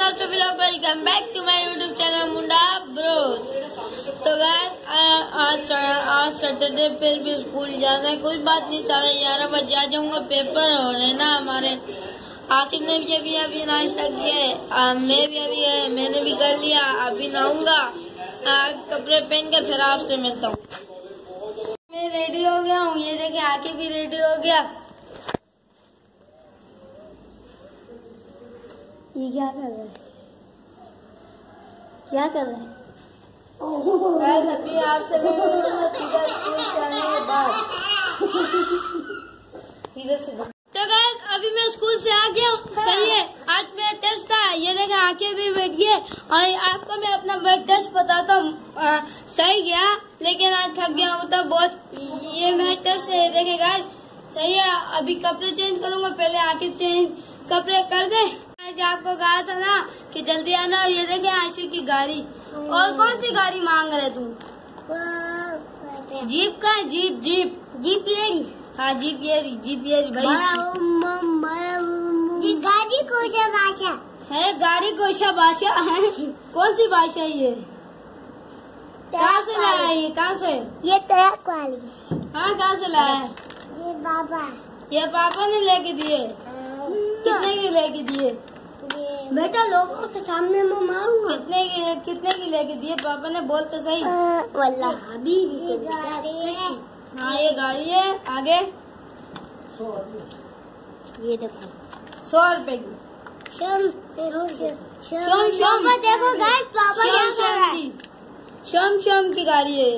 What's up vlog, welcome back to my YouTube channel Munda bros. तो guys आज Saturday, फिर भी स्कूल जाना है। कोई बात नहीं, 11:30 बजे आ जाऊंगा। पेपर हो रहे ना हमारे। आखिर ने भी अभी नाश्ता किया है, मैंने भी कर लिया। अभी नहाऊंगा, कपड़े पहन के फिर आपसे मिलता हूँ। मैं रेडी हो गया हूँ, ये देखे आके भी रेडी हो गया। ये क्या कर रहे हैं? क्या कर रहे हैं? अभी आपसे मिलूंगा सीधा स्कूल से आने के बाद। सीधा तो गाइस अभी मैं स्कूल से आ गया हूँ। सही है, आज मेरा टेस्ट था। ये देखे आके भी बैठिए और आपको मैं अपना टेस्ट बताता हूँ। सही गया, लेकिन आज थक गया हूँ तो बहुत। ये मेरा टेस्ट है, ये देखे गाइस। सही है, अभी कपड़े चेंज करूंगा। पहले आके चेंज कपड़े कर दे। आज आपको कहा था ना कि जल्दी आना। ये देखे आशी की गाड़ी। और कौन सी गाड़ी मांग रहे तू? जीप का है? जीप ये। हाँ जीप ये भाई। गाड़ी कोशा भाषा है, गाड़ी कोशा भाषा है। कौन सी भाषा ये? कहाँ से लाया है ये? कहाँ से? ये ट्रक वाली। हाँ, कहाँ से लाया है? ये पापा ने लेके दिए। कितने की लेके दिए? बेटा लोगों के सामने मैं मारूंगा। कितने की लेके दिए पापा ने? बोल तो सही। वल्लाह अभी गाड़ी है। हाँ ये गाड़ी है। आगे ये देखो 100 रुपए की। पापा देखो गाइस, पापा क्या कर रहा है? शाम की गाड़ी है।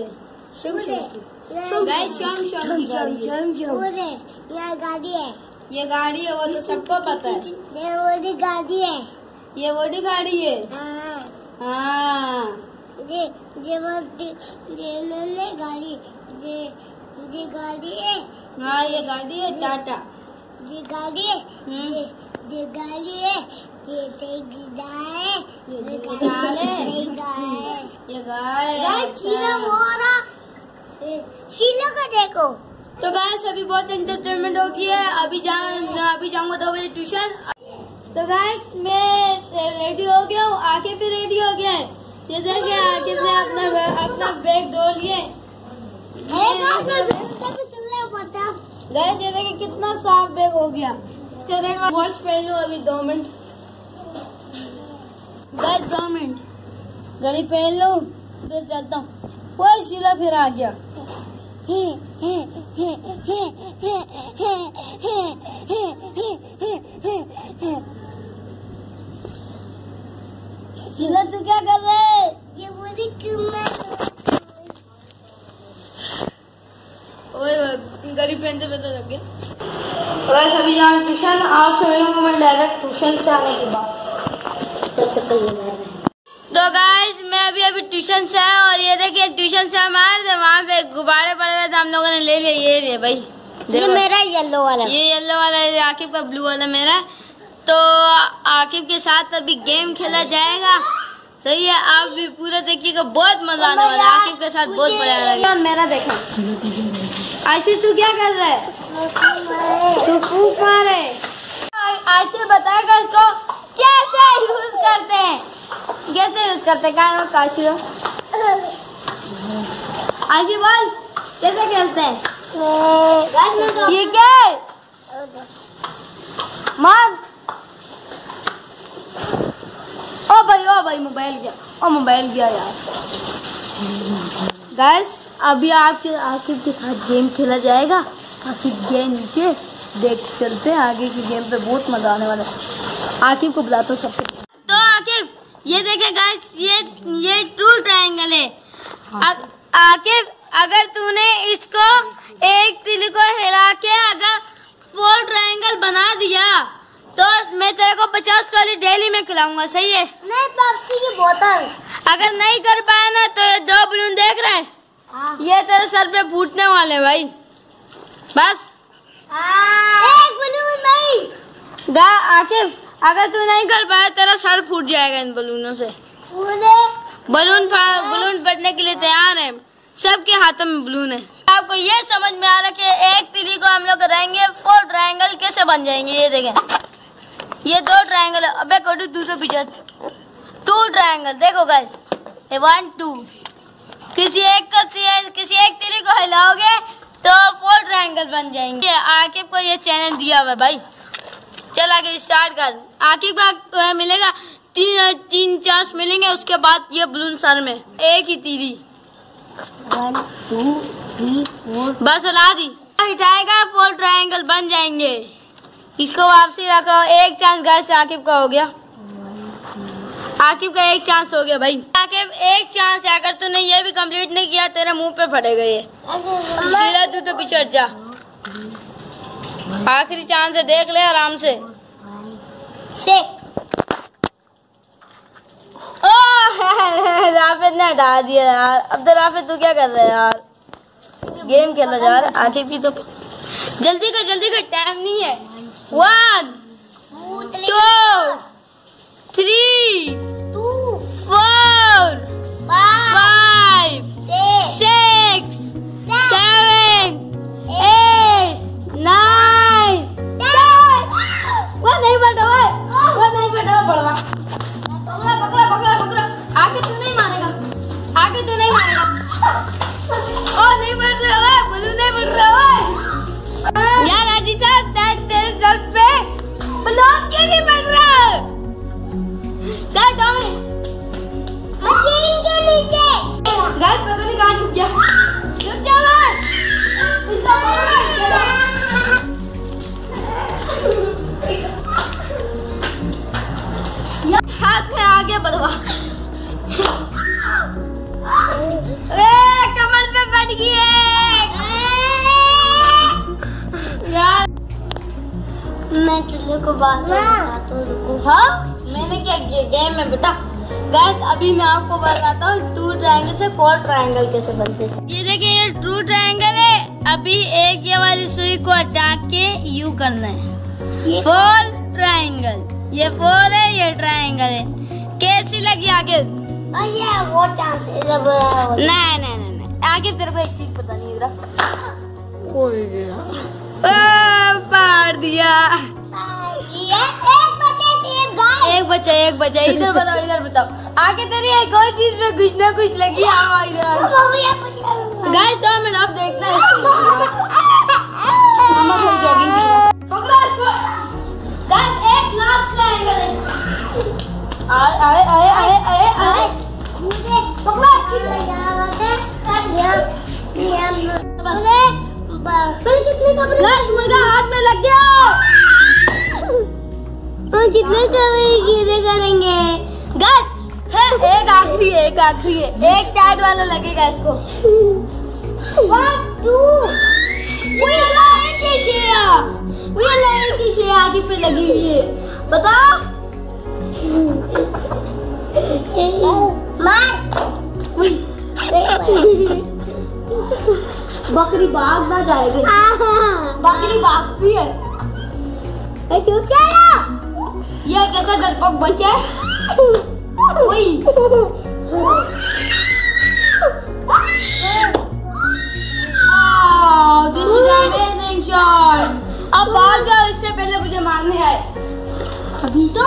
गाइस शाम की गाड़ी है। ये गाड़ी है। ये गाड़ी है, वो तो सबको पता है। ये वोडी गाड़ी है। ये वोडी गाड़ी है। हाँ ये गाड़ी ये गाड़ी है। हाँ ये गाड़ी है टाटा। ये गाड़ी है। ये गाड़ी है। ये गाय शीला का देखो। तो गाइस अभी बहुत एंटरटेनमेंट हो गया है। अभी जाऊंगा 2 बजे ट्यूशन। तो गाइस मैं रेडी हो गया हूँ, आके भी रेडी हो गया है। ये देखिए आके ने अपना बैग धो लिए। गाइस ये देखिए कितना साफ बैग हो गया। इसके रेड वॉच पहन लूँ अभी 2 मिनट। गाइस 2 मिनट घड़ी पहन लूँ, फिर चलता हूँ। कोई शीला फिर आ गया। शीला तू क्या कर रहे है? ये बोली क्यों गरीब पहनते पता लग गया। बस अभी जाऊँ ट्यूशन। आप सभी लोगों को मैं डायरेक्ट ट्यूशन से आने के बाद। तो गाइस मैं अभी ट्यूशन से आया और ये देखिए ट्यूशन से हमारे थे, वहाँ पे गुब्बारे पड़े हुए थे, हम लोगों ने ले लिए। ये भाई ये मेरा येलो वाला। ये येलो वाला है, आकिब का ब्लू वाला मेरा। तो आकिब के साथ अभी गेम खेला जाएगा। सही है, आप भी पूरा देखिएगा, बहुत मजा आने वाला है। आकिब के साथ बहुत बढ़िया। मेरा देखा आशी, तू क्या कर रहा है? तू फूंक मारे। आशी बताएगा इसको कैसे यूज करते हैं, क्या काशिरो? आशी बोल कैसे खेलते हैं? ये क्या है? मार। ओ भाई मोबाइल गया यार। गाइस अभी आकिब के साथ गेम खेला जाएगा। आकिब गए नीचे, देख चलते हैं आगे की गेम पे, बहुत मजा आने वाला है। आकिब को बुलाता हूँ सबसे। तो आकिब ये देखे गाइस, ये ट्रू ट्रायंगल है। आकिब अगर तूने इसको एक तिल को हिला के अगर 4 ट्रायंगल बना दिया तो मैं तेरे को 50 वाली डेली में खिलाऊंगा। सही है? नहीं, पेप्सी की बोतल। अगर नहीं कर पाया ना तो ये 2 बलून देख रहे हैं, ये तेरे सर पे फूटने वाले भाई। बस एक बलून नहीं। आकिब अगर तू नहीं कर पाया तेरा सर फूट जाएगा इन बलूनों से। बलून फटने के लिए तैयार है, सबके हाथों में बलून है। आपको ये समझ में आ रहा है कि एक तिली को हम लोग रहेंगे 4 ट्रायंगल कैसे बन जाएंगे। ये देखें ये 2 ट्रायंगल है। अबे कोटू दूसरे पीछे 2 ट्रायंगल देखो गाइस, ये 1 2 किसी एक तीर को हिलाओगे तो 4 ट्रायंगल बन जाएंगे। आकिब को ये चैलेंज दिया हुआ भाई। चल आगे स्टार्ट कर। आकिब का मिलेगा 3 चांस मिलेंगे, उसके बाद ये बलून सर में एक ही तीरी 1 2 3 4 बस हिला दी, उठाएगा 4 ट्रायंगल बन जाएंगे। इसको वापसी रखो। एक चांस गाइस आकिब का हो गया। आकिब का एक चांस हो गया भाई। आकिब एक चांस है, अगर तूने ये भी कंप्लीट नहीं किया तेरे मुंह पे पड़ेगा ये। सीधा तू तो पीछे हट जा। आखिरी चांस है, देख ले आराम से। राफिद ने हटा दिया यार। अब तो राफिद तू क्या कर रहा है यार, गेम खेला जा रहा है। आकिब की तो जल्दी कर टाइम नहीं है। 1 2 3 4 5 6 7 8 9 10। वो नहीं बैठा बड़वा। पकड़ा। आगे तू नहीं मारेगा। ओ नहीं बढ़ रहा है, बलून नहीं बढ़ रहा है यार। राजी साहब तेरे सर पे बलून क्यों नहीं बढ़ रहा? गाइस 2 मिनट मशीन के नीचे। गाइस पता नहीं कहाँ छुप गया। हाथ में आगे बढ़वा। कमर पे बैठ गई यार। मैं तेरे को बात बताता हूँ, रुको। हाँ मैंने क्या किया गेम में बेटा। गाइस अभी मैं आपको बताता हूँ 2 ट्रायंगल से 4 ट्रायंगल कैसे बनते हैं। ये देखिए ये 2 ट्रायंगल है। अभी एक ये वाली सुई को हटा के यू करना है। 4 ट्रायंगल, ये 4 है, ये ट्रायंगल है। कैसी लगी आगे? ये वो चांस नहीं आगे तेरे को एक चीज पता नहीं इधर पार दिया। एक बचा इधर बताओ। आगे तेरी एक और चीज में कुछ ना कुछ लगी। आओ इधर गाइस 2 मिनट अब देखना है। मम्मा थोड़ी जॉगिंग की। पकड़ो इसको गाइस। एक लास्ट ट्रायंगल है। अरे पकड़ो मुर्गा हाथ में लग गया। कितने गिरे करेंगे गाइस? एक आखिरी है। एक टाइट वाला लगेगा इसको। 1 2 लाइन की शेया आगे पे लगी हुई है। बता बकरी भाग ना जाएगी। बकरी भागती है। ये कैसा डरपोक बच्चा है? This is amazing shot. अब भाग जाओ, इससे पहले मुझे मारने आए। अभी सो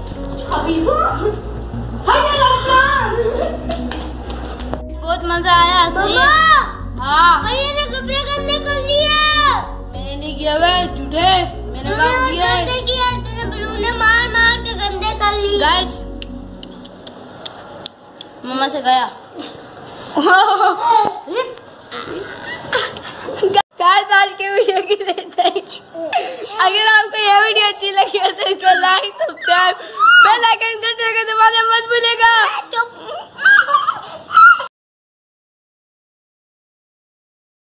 बहुत मजा आया सही। हाँ मैंने कपड़े गंदे कर दिए। मैंने नहीं किया हुआ झूठे। मैंने काम किया है। तेरे बलून ने मार के गंदे कर ली। गाइस मम्मा से गया। गाइस आज के वीडियो के लिए थैंक यू। अगर आपको यह वीडियो अच्छी लगी हो तो इसको लाइक सब्सक्राइब बेल आइकन कर देगा दबाना मत